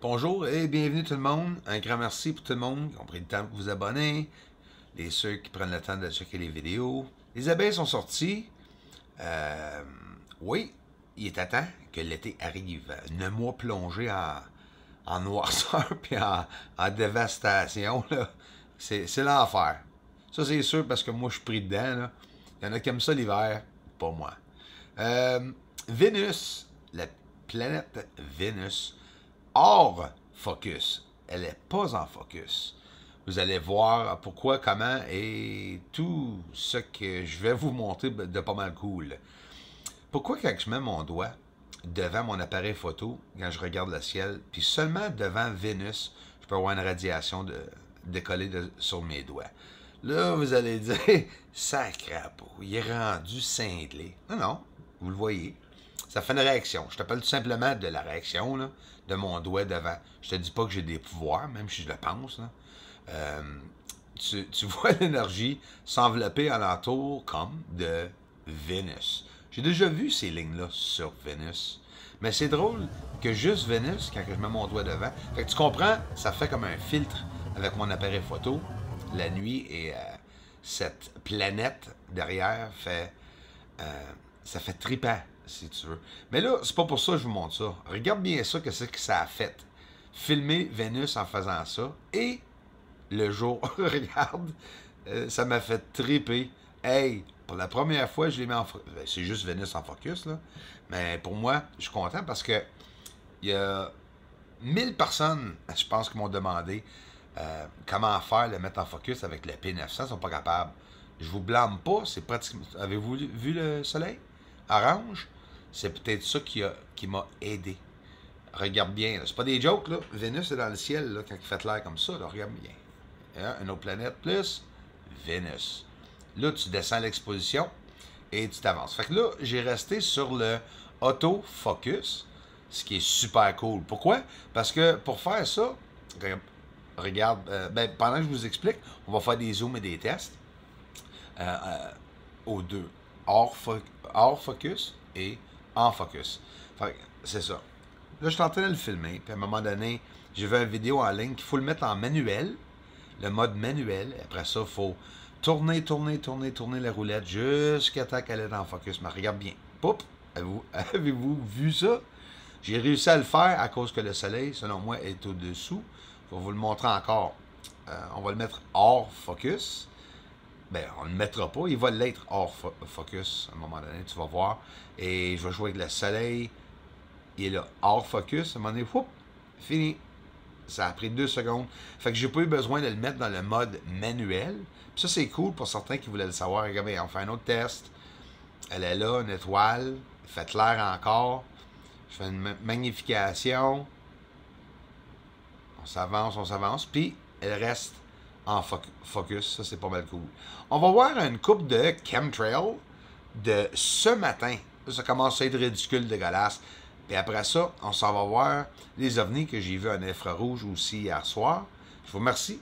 Bonjour et bienvenue tout le monde. Un grand merci pour tout le monde qui ont pris le temps de vous abonner, ceux qui prennent le temps de checker les vidéos. Les abeilles sont sorties. Oui, il est à temps que l'été arrive. 9 mois plongés en noirceur et en dévastation. C'est l'enfer. Ça, c'est sûr parce que moi, je suis pris dedans. Là. Il y en a qui aiment ça l'hiver, pas moi. Vénus, la planète Vénus, hors focus. Elle n'est pas en focus. Vous allez voir pourquoi, comment et tout ce que je vais vous montrer de pas mal cool. Pourquoi quand je mets mon doigt devant mon appareil photo, quand je regarde le ciel, puis seulement devant Vénus, je peux avoir une radiation décollée sur mes doigts. Là, vous allez dire, sacrapo, il est rendu cinglé. Non, non, vous le voyez. Ça fait une réaction. Je t'appelle tout simplement de la réaction là, de mon doigt devant. Je te dis pas que j'ai des pouvoirs, même si je le pense. Là. Tu vois l'énergie s'envelopper alentour comme de Vénus. J'ai déjà vu ces lignes-là sur Vénus. Mais c'est drôle que juste Vénus, quand je mets mon doigt devant, fait que tu comprends, ça fait comme un filtre avec mon appareil photo la nuit et cette planète derrière fait ça fait trippant, si tu veux. Mais là, c'est pas pour ça que je vous montre ça. Regarde bien ça, qu'est-ce que ça a fait. Filmer Vénus en faisant ça. Et le jour, regarde, ça m'a fait tripper. Hey, pour la première fois, je l'ai mis en focus. C'est juste Vénus en focus, là. Mais pour moi, je suis content parce que il y a 1000 personnes, je pense, qui m'ont demandé comment faire le mettre en focus avec le P900. Ils ne sont pas capables. Je vous blâme pas, c'est pratiquement. Avez-vous vu le soleil? Orange? C'est peut-être ça qui m'a aidé. Regarde bien, c'est pas des jokes, là. Vénus est dans le ciel, là, quand il fait l'air comme ça, là, regarde bien. Hein? Une autre planète plus Vénus. Là, tu descends l'exposition et tu t'avances. Fait que là, j'ai resté sur le autofocus, ce qui est super cool. Pourquoi? Parce que pour faire ça, regarde, pendant que je vous explique, on va faire des zooms et des tests aux deux. Hors focus et en focus. C'est ça. Là, je suis en train de le filmer, puis à un moment donné, j'ai vu une vidéo en ligne qu'il faut le mettre en manuel, le mode manuel. Après ça, il faut tourner la roulette jusqu'à temps qu'elle est en focus. Mais regarde bien. Poup! Avez-vous vu ça? J'ai réussi à le faire à cause que le soleil, selon moi, est au-dessous. Je vais vous le montrer encore. On va le mettre hors focus. Ben, on ne le mettra pas. Il va l'être hors focus à un moment donné, tu vas voir. Et je vais jouer avec le soleil. Il est là, hors focus. À un moment donné, whoop, fini. Ça a pris 2 secondes. Fait que j'ai pas eu besoin de le mettre dans le mode manuel. Puis ça, c'est cool pour certains qui voulaient le savoir. Regardez, on fait un autre test. Elle est là, une étoile. Faites l'air encore. Je fais une magnification. On s'avance. Puis elle reste en focus. Ça, c'est pas mal cool. On va voir une coupe de chemtrail de ce matin. Ça commence à être ridicule, dégueulasse. Puis après ça, on s'en va voir les ovnis que j'ai vus en infrarouge aussi hier soir. Je vous remercie.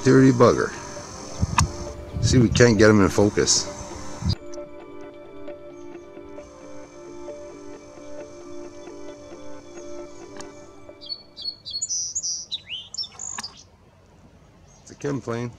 dirty bugger. See, we can't get him in focus. It's a chem plane.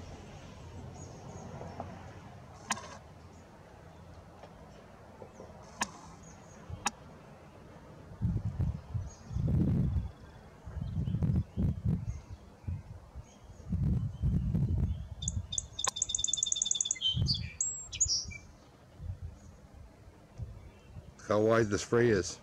How wide the spray is.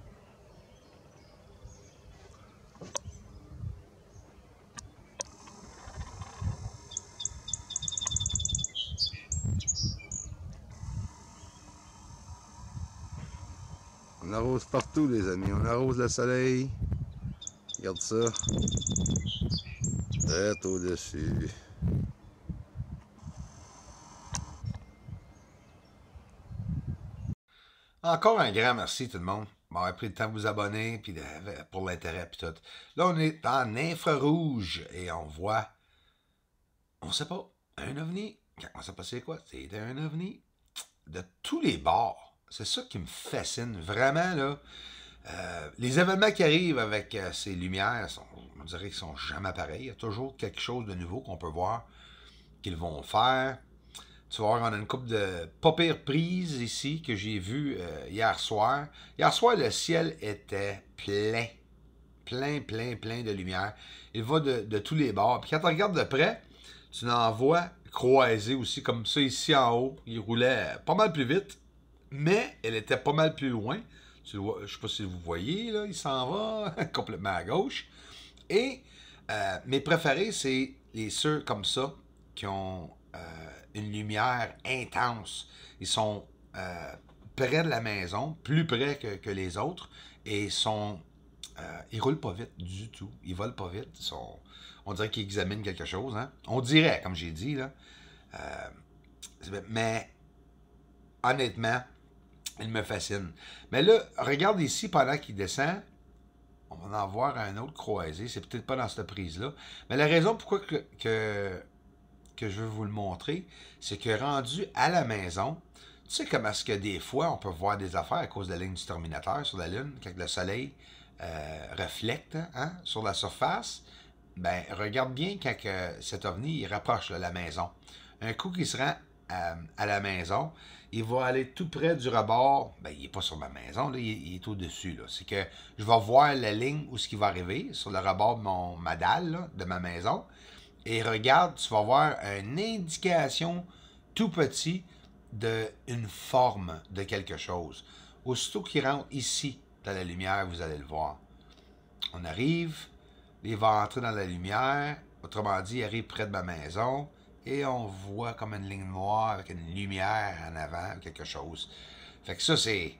On arrose partout les amis, on arrose le soleil. Regarde ça. Direct au-dessus. Encore un grand merci tout le monde. M'avoir pris le temps de vous abonner puis pour l'intérêt puis tout. Là, on est en infrarouge et on voit, on sait pas, un ovni. Quand on sait pas c'est quoi, c'est un ovni de tous les bords. C'est ça qui me fascine vraiment là. Les événements qui arrivent avec ces lumières, on dirait qu'ils sont jamais pareils. Il y a toujours quelque chose de nouveau qu'on peut voir qu'ils vont faire. Tu vas voir, on a une couple de pas pire prises ici que j'ai vu hier soir. Hier soir, le ciel était plein. Plein de lumière. Il va de tous les bords. Puis quand tu regardes de près, tu en vois croiser aussi, comme ça ici en haut. Il roulait pas mal plus vite, mais elle était pas mal plus loin. Tu le vois, je sais pas si vous voyez, là, il s'en va complètement à gauche. Et mes préférés, c'est les ceux comme ça qui ont une lumière intense. Ils sont près de la maison, plus près que les autres, et ils roulent pas vite du tout. Ils volent pas vite. On dirait qu'ils examinent quelque chose. Hein? On dirait, comme j'ai dit, là. Mais honnêtement, il me fascine. Mais là, regarde ici, pendant qu'il descend, on va en voir un autre croisé. C'est peut-être pas dans cette prise-là. Mais la raison pourquoi que je veux vous le montrer, c'est que rendu à la maison, tu sais comment est-ce que des fois, on peut voir des affaires à cause de la ligne du Terminateur sur la Lune, quand le soleil reflète hein, sur la surface. Ben, regarde bien quand cet ovni il rapproche là, la maison. Un coup qu'il se rend à la maison, il va aller tout près du rebord. Ben, il n'est pas sur ma maison, là, il est au-dessus. C'est que je vais voir la ligne où ce qui va arriver, sur le rebord de ma dalle, là, de ma maison. Et regarde, tu vas voir une indication tout petit d'une forme de quelque chose. Aussitôt qu'il rentre ici, dans la lumière, vous allez le voir. On arrive, il va entrer dans la lumière, autrement dit, il arrive près de ma maison, et on voit comme une ligne noire avec une lumière en avant, quelque chose. Fait que ça, c'est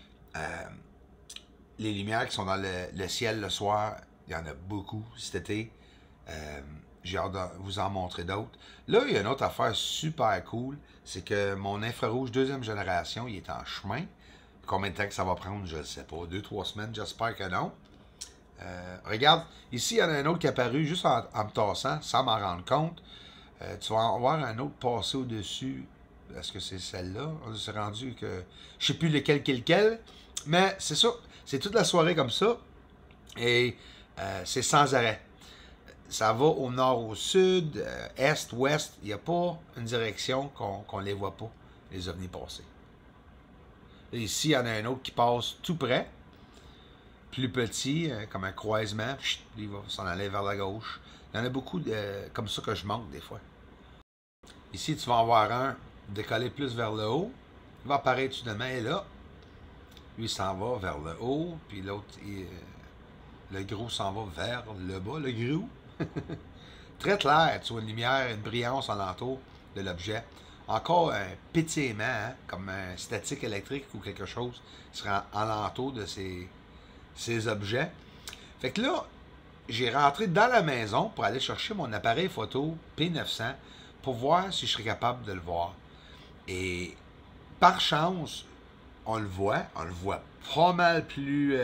les lumières qui sont dans le ciel le soir. Il y en a beaucoup cet été. J'ai hâte de vous en montrer d'autres. Là, il y a une autre affaire super cool. C'est que mon infrarouge deuxième génération, il est en chemin. Combien de temps que ça va prendre, je ne sais pas. 2-3 semaines, j'espère que non. Regarde, ici, il y en a un autre qui est apparu juste en me tassant, sans m'en rendre compte. Tu vas en voir un autre passer au-dessus. Est-ce que c'est celle-là? On s'est rendu que... Je ne sais plus lequel qui est lequel. Mais c'est ça. C'est toute la soirée comme ça. Et c'est sans arrêt. Ça va au nord, au sud, est, ouest. Il n'y a pas une direction qu'on ne les voit pas, les ovnis passer. Et ici, il y en a un autre qui passe tout près, plus petit, comme un croisement. Chut, il va s'en aller vers la gauche. Il y en a beaucoup comme ça que je manque des fois. Ici, tu vas en voir un décoller plus vers le haut. Il va apparaître soudainement et là. Lui, il s'en va vers le haut, puis l'autre, le gros s'en va vers le bas, le gros. Très clair, tu vois une lumière, une brillance alentour de l'objet. Encore un pétillement, hein, comme un statique électrique ou quelque chose qui sera alentour de ces objets. Fait que là, j'ai rentré dans la maison pour aller chercher mon appareil photo P900 pour voir si je serais capable de le voir. Et par chance, on le voit pas mal plus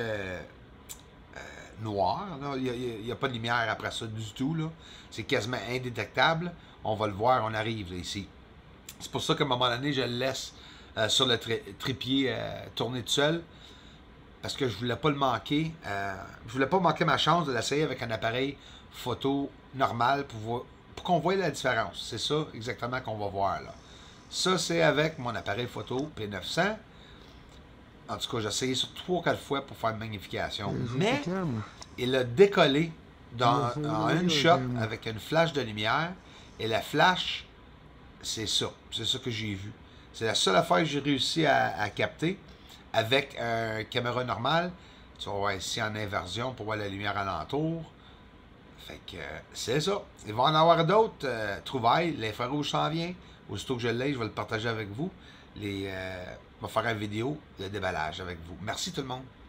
noir. Là. Il n'y a pas de lumière après ça du tout. C'est quasiment indétectable. on va le voir, on arrive là, ici. C'est pour ça qu'à un moment donné, je le laisse sur le trépied tourner tout seul. Parce que je voulais pas le manquer. Je voulais pas manquer ma chance de l'essayer avec un appareil photo normal pour qu'on voie la différence. C'est ça exactement qu'on va voir là. Ça, c'est avec mon appareil photo P900. En tout cas, j'ai essayé sur 3-4 fois pour faire une magnification. Mais il a décollé en une shot avec une flash de lumière. Et la flash, c'est ça. C'est ça que j'ai vu. C'est la seule affaire que j'ai réussi à capter avec une caméra normale. Tu vas voir ici en inversion pour voir la lumière alentour. Fait que c'est ça. Il va en avoir d'autres trouvailles. L'infrarouge s'en vient. Aussitôt que je l'ai, je vais le partager avec vous. Je vais faire une vidéo de déballage avec vous. Merci tout le monde.